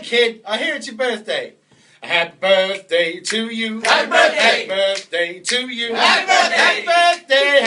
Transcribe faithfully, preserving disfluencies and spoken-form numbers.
kid, I hear it's your birthday. Happy birthday to you. Happy birthday. Happy birthday to you. Happy birthday. Happy birthday.